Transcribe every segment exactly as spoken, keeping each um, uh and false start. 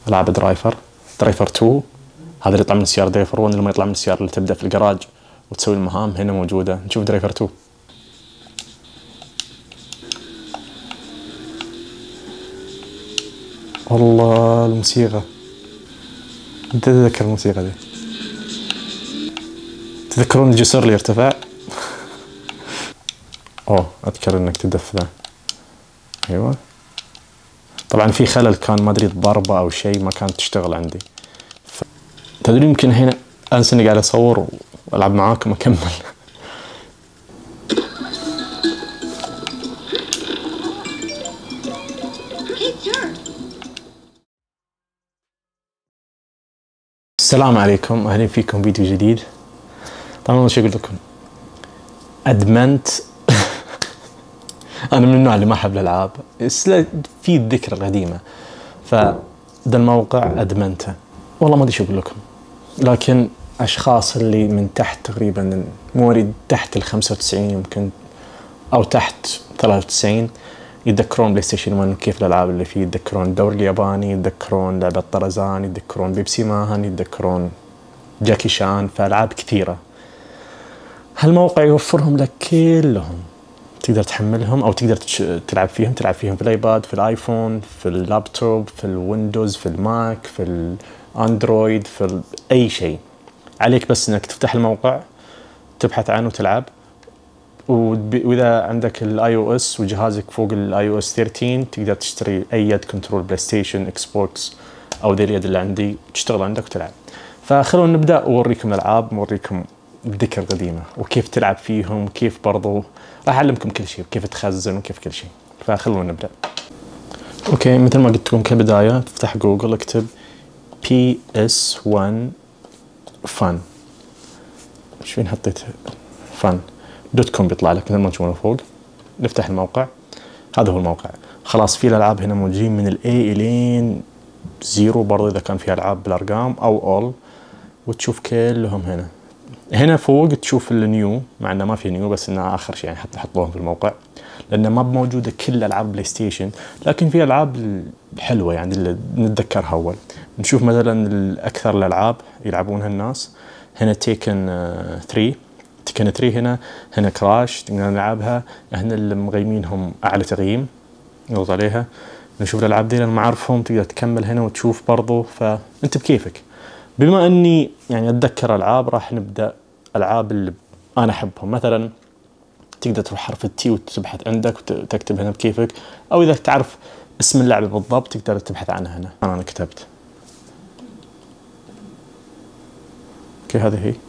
العاب درايفر، درايفر تو، هذا اللي يطلع من السيارة. درايفر ون لما يطلع من السيارة اللي تبدأ في الجراج وتسوي المهام، هنا موجودة. نشوف درايفر تو. والله الموسيقى، انت تتذكر الموسيقى دي؟ تذكرون الجسر اللي يرتفع؟ اوه اذكر انك تدف ذا. ايوه طبعا في خلل كان، ما ادري ضربة او شيء ما كانت تشتغل عندي. ف... تدري يمكن هنا انسى اني قاعد اصور والعب معاكم اكمل. السلام عليكم، اهلا فيكم فيديو جديد. طبعا اول شيء اقول لكم ادمنت انا من النوع اللي ما احب الالعاب، بس في الذكرى القديمه، فذا الموقع ادمنته. والله ما ادري شو اقول لكم، لكن اشخاص اللي من تحت تقريبا مواليد تحت ال خمسة وتسعين يمكن او تحت ثلاثة وتسعين يتذكرون بلاي ستيشن واحد كيف الالعاب اللي فيه، يتذكرون الدوري الياباني، يتذكرون لعبة طرزان، يتذكرون بيبسي مان، يتذكرون جاكي شان، فالعاب كثيرة. هالموقع يوفرهم لك كلهم، تقدر تحملهم او تقدر تلعب فيهم، تلعب فيهم في الايباد، في الايفون، في اللابتوب، في الويندوز، في الماك، في الاندرويد، في اي شيء. عليك بس انك تفتح الموقع تبحث عنه وتلعب. واذا عندك الاي او اس وجهازك فوق الاي او اس ثلاثة عشر تقدر تشتري اي يد كنترول بلاي ستيشن، اكس بوكس او ذي اليد اللي عندي تشتغل عندك وتلعب. فخلونا نبدا واوريكم الالعاب، واوريكم الذكرى القديمه وكيف تلعب فيهم، وكيف برضو راح اعلمكم كل شيء، وكيف تخزن وكيف كل شيء. فخلونا نبدا. اوكي مثل ما قلت لكم كبدايه تفتح جوجل، اكتب بي اس واحد فن. ايش فين حطيت فن دوت كوم بيطلع لك مثل ما تشوفون فوق. نفتح الموقع، هذا هو الموقع. خلاص في الالعاب هنا موجودين من الاي الين زيرو، برضه اذا كان في العاب بالارقام او اول، وتشوف كلهم هنا. هنا فوق تشوف النيو، مع انه ما في نيو بس انه اخر شيء يعني حتى حطوهم في الموقع، لانه ما موجوده كل العاب بلاي ستيشن، لكن في العاب حلوه يعني اللي نتذكرها اول. نشوف مثلا الاكثر الالعاب يلعبونها الناس. هنا تيكن ثلاثة، تيكن ثلاثة هنا، هنا كراش نقدر نلعبها، هنا اللي مغيمينهم اعلى تقييم نضغط عليها. نشوف الالعاب دي انا ما اعرفهم، تقدر تكمل هنا وتشوف برضو، فانت بكيفك. بما اني يعني اتذكر العاب راح نبدا العاب اللي انا احبهم. مثلا تقدر تروح حرف التي وتبحث عندك وتكتب هنا بكيفك، او اذا تعرف اسم اللعبه بالضبط تقدر تبحث عنها هنا. انا كتبت اوكي هذه هي.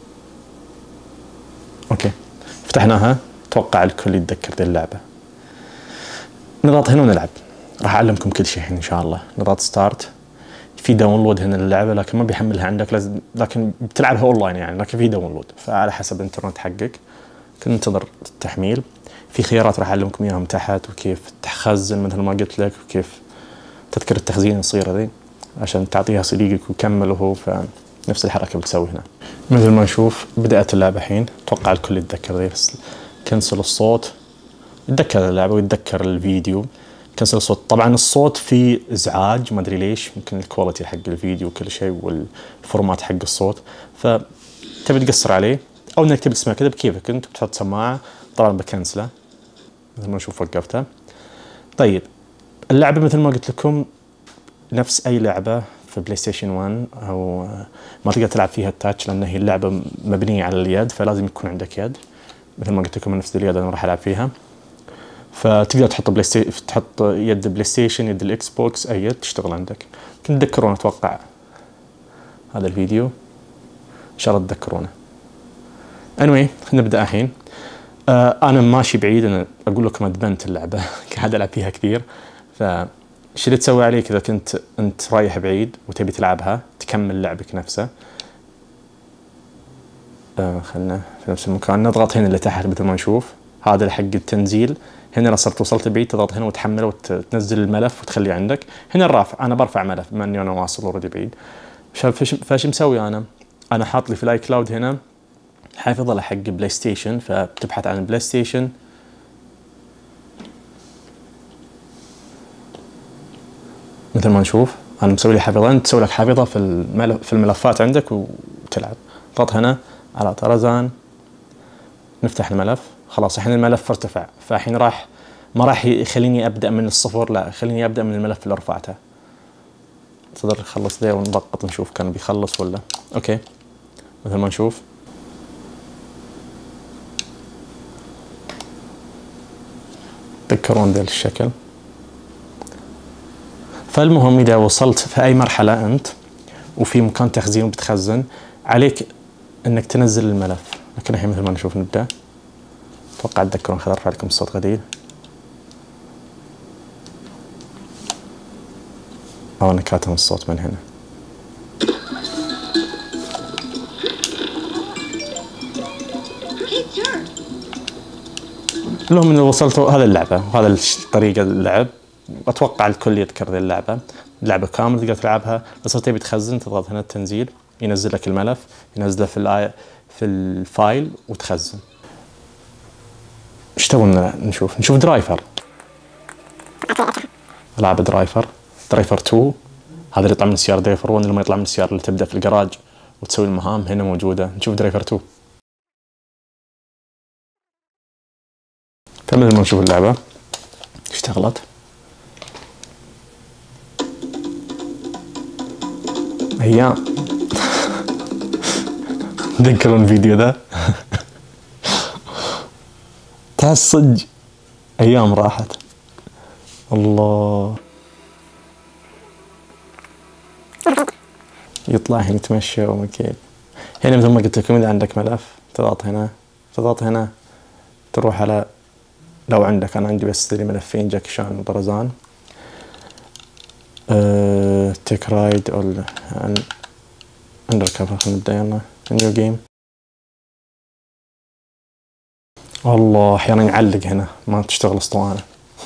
اوكي فتحناها، اتوقع الكل يتذكر ذي اللعبه. نضغط هنا ونلعب، راح اعلمكم كل شيء ان شاء الله. نضغط ستارت، في داونلود هنا اللعبه لكن ما بيحملها عندك، لازم لكن بتلعبها اونلاين يعني، لكن في داونلود فعلى حسب الانترنت حقك. ننتظر التحميل. في خيارات راح اعلمكم اياهم تحت، وكيف تخزن مثل ما قلت لك، وكيف تذكر التخزين الصغيره ذي عشان تعطيها صديقك ويكمل وهو، فنفس الحركه بتسوي هنا. مثل ما نشوف بدات اللعبه الحين، اتوقع الكل يتذكر ذي. بس كنسل الصوت، يتذكر اللعبه ويتذكر الفيديو. كنسل الصوت، طبعا الصوت فيه ازعاج ما ادري ليش، يمكن الكواليتي حق الفيديو وكل شيء والفورمات حق الصوت، فتبي تقصر عليه او انك تبي تسمع كذا بكيفك انت، بتحط سماعه. طبعا بكنسله مثل ما نشوف وقفتها. طيب اللعبه مثل ما قلت لكم نفس اي لعبه في بلاي ستيشن واحد، او ما تقدر تلعب فيها التاتش لان هي اللعبه مبنيه على اليد، فلازم يكون عندك يد. مثل ما قلت لكم نفس اليد انا راح العب فيها، فتقدر تحط بلاي ستيشن، تحط يد بلاي ستيشن، يد الاكس بوكس، اي يد تشتغل عندك. كنت تذكرون اتوقع هذا الفيديو، ان شاء الله تذكرونه. anyway نبدا الحين. آه انا ماشي بعيد، انا اقول لكم ادمنت اللعبه قاعد العب فيها كثير. فايش اللي تسوي عليك اذا كنت انت رايح بعيد وتبي تلعبها تكمل لعبك نفسه؟ آه خلنا في نفس المكان، نضغط هنا اللي تحت مثل ما نشوف، هذا حق التنزيل. هنا لو صرت وصلت بعيد تضغط هنا وتحمله وتنزل الملف وتخليه عندك. هنا الرافع، انا برفع ملف بما اني انا واصل اوريدي بعيد. فايش مسوي انا؟ انا حاط لي في الاي كلاود هنا حافظه حق بلاي ستيشن، فبتبحث عن بلاي ستيشن. مثل ما نشوف انا مسوي لي حافظه، انت تسوي لك حافظه في الملف في الملفات عندك وتلعب. اضغط هنا على طرزان، نفتح الملف. خلاص الحين الملف ارتفع، فالحين راح ما راح يخليني ابدا من الصفر، لا خليني ابدا من الملف اللي رفعته. صدر يخلص ذا ونضغط نشوف كان بيخلص ولا. اوكي مثل ما نشوف تذكرون ذا الشكل. فالمهم اذا وصلت في اي مرحله انت وفي مكان تخزين وبتخزن، عليك انك تنزل الملف. لكن الحين مثل ما نشوف نبدا. اتوقع تذكرون، خذ ارفع لكم الصوت قليل. او انا كاتم الصوت من هنا. المهم انه وصلتوا هذا اللعبه وهذا طريقه اللعب. اتوقع الكل يذكر ذي اللعبه، لعبه كامله تقدر تلعبها. بس تبي تخزن تضغط هنا التنزيل، ينزل لك الملف، ينزله في الآي في الفايل وتخزن. ايش تبون نشوف؟ نشوف درايفر. العاب درايفر، درايفر تو، هذا اللي يطلع من السيارة. درايفر ون لما يطلع من السيارة اللي تبدا في الجراج وتسوي المهام هنا موجودة. نشوف درايفر تو. فمثل ما نشوف اللعبة اشتغلت. ايام تذكرون الفيديو ذا؟ تحس صدق ايام راحت. الله يطلع هنا يتمشى وما كيف. هنا مثل ما قلت لكم اذا عندك ملف تضغط هنا، تضغط هنا تروح على، لو عندك، انا عندي بس ذي ملفين جاكي شان وطرزان. أه... تيك رايد او اندر كفر. خلينا نبدا يلا. نيو جيم. والله احيانا يعلق هنا ما تشتغل اسطوانه.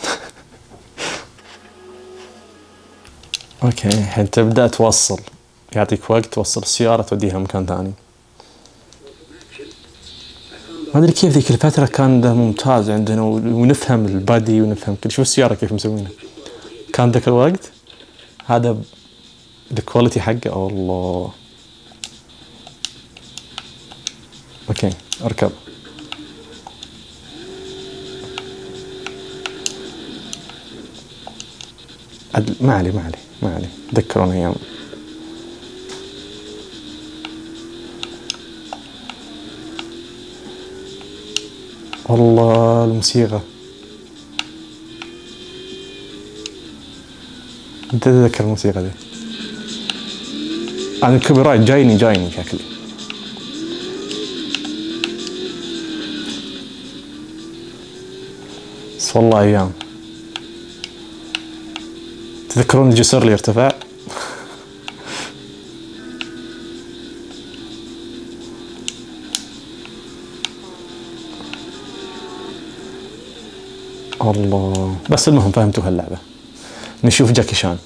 اوكي الحين تبدا توصل، يعطيك وقت توصل السياره توديها مكان ثاني. ما ادري كيف ذيك الفتره كان ده ممتاز عندنا ونفهم البادي ونفهم كل شيء. السياره كيف مسوينها كان ذاك الوقت هذا الكواليتي حقه. الله. اوكي اركب. ما علي ما علي ما علي تذكرون ايام. والله الموسيقى انت تتذكر الموسيقى دي؟ انا الكوبي رايت جايني جايني شكلي. بس والله ايام. تذكرون الجسر اللي يرتفع؟ الله. بس المهم فهمتوا هاللعبة. نشوف جاكي شان.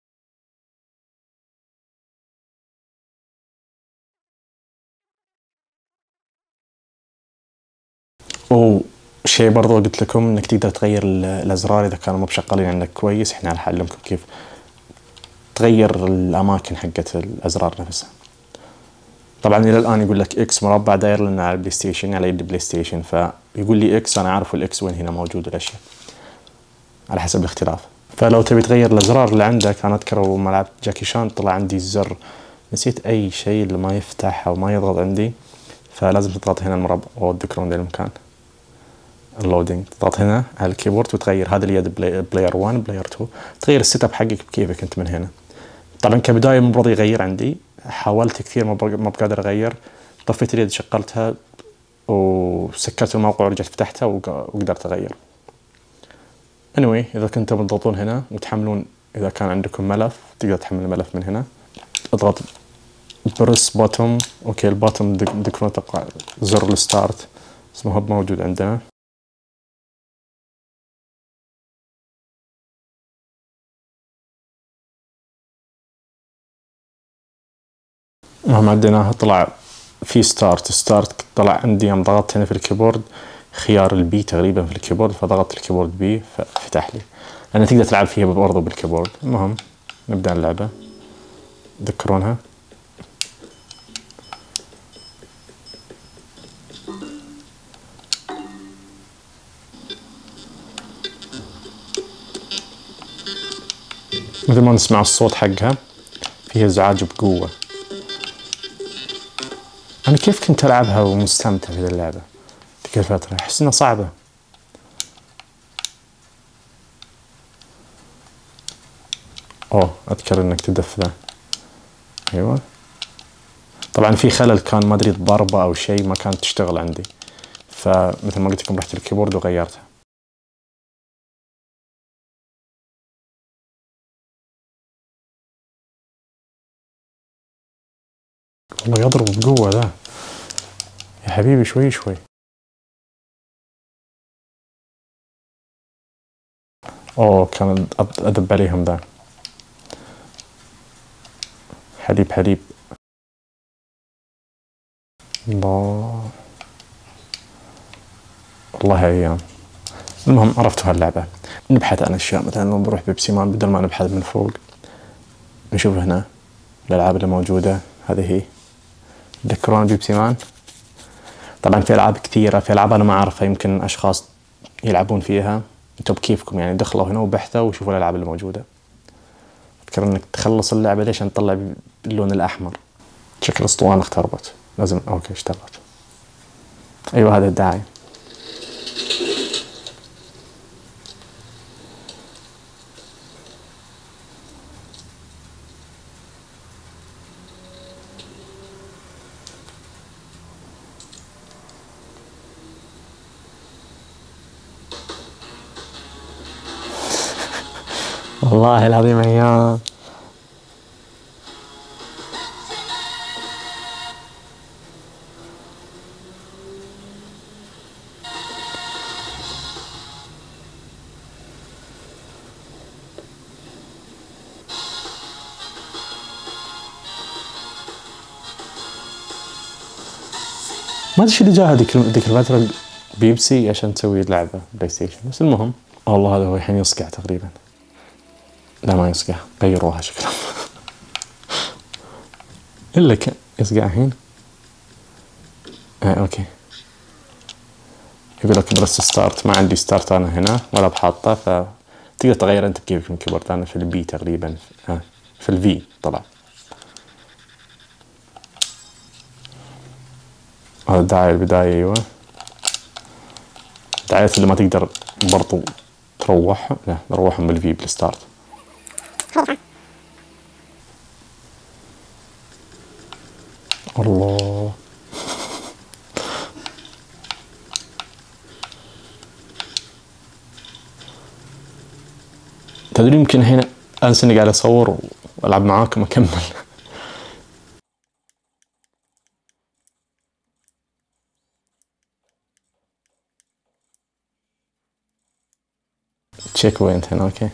وشيء برضو قلت لكم انك تقدر تغير الازرار اذا كانوا مو بشغالين عندك كويس. احنا راح اعلمكم كيف تغير الاماكن حقت الازرار نفسها. طبعا الى الان يقول لك اكس مربع داير لنا على البلاي ستيشن، على يد البلاي ستيشن، فيقول لي اكس، انا عارف الاكس وين هنا موجود الاشياء على حسب الاختلاف. فلو تبي تغير الازرار اللي عندك، انا اذكر اول ما لعبت جاكي شان طلع عندي الزر نسيت اي شيء اللي ما يفتح او ما يضغط عندي، فلازم تضغط هنا المربع. او تذكرون ذا المكان اللودينج، تضغط هنا على الكيبورد وتغير هذا اليد بلاي بلاير واحد بلاير اثنين، تغير السيت اب حقك بكيفك انت من هنا. طبعا كبدايه مو راضي يغير عندي، حاولت كثير ما بقدر اغير. طفيت اليد شغلتها وسكرت الموقع ورجعت فتحتها وقدرت اغير. anyway اذا كنتم تضغطون هنا وتحملون، اذا كان عندكم ملف تقدر تحمل الملف من هنا. اضغط برس بوتوم. اوكي البوتوم تذكرون اتوقع زر الستارت اسمه هو موجود عندنا. المهم عديناها، طلع في ستارت. ستارت طلع عندي يوم ضغطت هنا في الكيبورد خيار البي تقريبا في الكيبورد، فضغطت الكيبورد بي ففتح لي، لأن تقدر تلعب فيها برضو بالكيبورد. المهم نبدأ اللعبة. تذكرونها؟ مثل ما نسمع الصوت حقها فيها ازعاج بقوة. أنا كيف كنت ألعبها ومستمتع في اللعبة تلك الفترة؟ أحس إنها صعبة. أوه أذكر إنك تدف ذا. أيوة. طبعا في خلل كان، ما أدري ضربة أو شيء ما كانت تشتغل عندي، فمثل ما قلت لكم رحت الكيبورد وغيرتها. والله يضرب بقوة ذا يا حبيبي، شوي شوي. اوه كان ادب عليهم ذا. حليب حليب. الله والله ايام. المهم عرفتوا هاللعبة. نبحث عن اشياء، مثلا لو بروح بيبسي مان بدل ما نبحث من فوق نشوف هنا الالعاب اللي موجودة. هذه هي. تذكرون بيبسي مان؟ طبعا في العاب كثيرة، في العاب انا ما اعرفها يمكن اشخاص يلعبون فيها، انتم بكيفكم يعني دخلوا هنا وبحثوا وشوفوا الالعاب اللي موجودة. اذكر انك تخلص اللعبة ليش نطلع باللون الاحمر. شكل اسطوانة اختربت، لازم اوكي اشتغلت. ايوه هذا الداعي. والله العظيم ايام. ما ادري شو اللي جاء هذيك ذيك الفترة بيبسي عشان تسوي لعبة بلاي ستيشن، بس المهم. والله هذا هو الحين يصقع تقريبا. لا ما يصقع، غيروها شكلها. الا كان يصقع الحين. آه اوكي. يقول لك برس ستارت، ما عندي ستارت انا هنا ولا بحاطه، فتقدر تغير انت بكيفك من الكيبورد. انا في البي تقريبا، ها في الفي طلع. هذا داعي البداية. ايوه دعايات اللي ما تقدر برضو تروح، لا نروحهم بالفي بالستارت. الله تدري يمكن هنا انسى اني قاعد اصور والعب معاكم اكمل. تشيك بوينت هنا. اوكي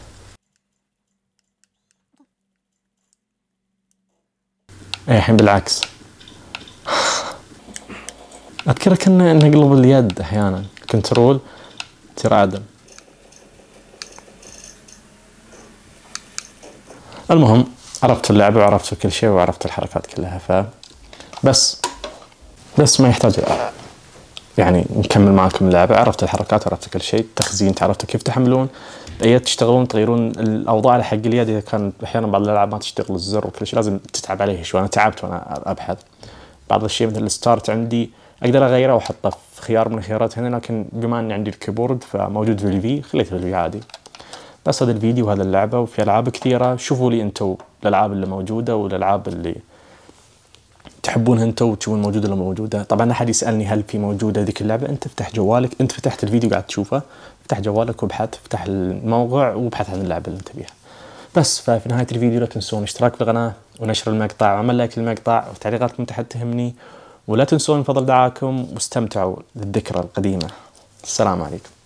اي الحين بالعكس. اذكر كنا نقلب اليد احيانا كنترول تصير عدل. المهم عرفت اللعبة وعرفت كل شيء وعرفت الحركات كلها، ف بس بس ما يحتاج يعني نكمل معكم اللعبة. عرفت الحركات وعرفت كل شيء، تخزين تعرفتوا كيف تحملون، ايات تشتغلون تغيرون الاوضاع حق اليد اذا كان احيانا بعض الالعاب ما تشتغل الزر وكل شيء لازم تتعب عليه شوي. انا تعبت وانا ابحث. بعض الشيء مثل الستارت عندي اقدر اغيره واحطه في خيار من الخيارات هنا، لكن بما اني عندي الكيبورد فموجود في الفي خليته في الفي عادي. بس هذا الفيديو وهذا اللعبة، وفي العاب كثيرة. شوفوا لي انتم الالعاب اللي موجودة والالعاب اللي تحبونها انتم وتشوفون موجوده ولا موجوده. طبعا احد يسالني هل في موجوده ذيك اللعبه، انت افتح جوالك، انت فتحت الفيديو قاعد تشوفه، افتح جوالك وابحث، افتح الموقع وابحث عن اللعبه اللي انت تبيها. بس ففي نهايه الفيديو لا تنسون الاشتراك في القناه ونشر المقطع وعمل لايك للمقطع وتعليقاتكم تحت تهمني، ولا تنسون فضل دعاكم واستمتعوا بالذكرى القديمه. السلام عليكم.